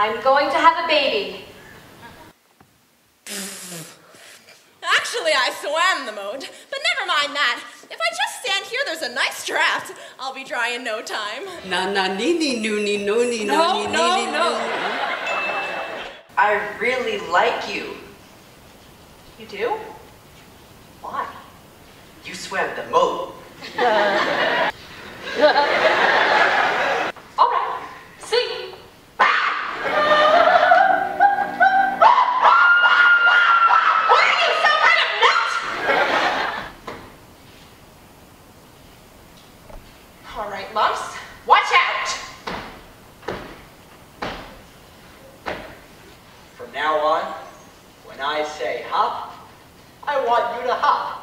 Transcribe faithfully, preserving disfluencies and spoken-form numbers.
I'm going to have a baby. Actually, I swam the moat, but never mind that. If I just stand here, there's a nice draft. I'll be dry in no time. Na na ni ni no ni no ni no No, ni no, ni no. I really like you. You do? Why? You swam the moat. All right. See. All right, lumps, watch out. From now on, when I say hop, I want you to hop.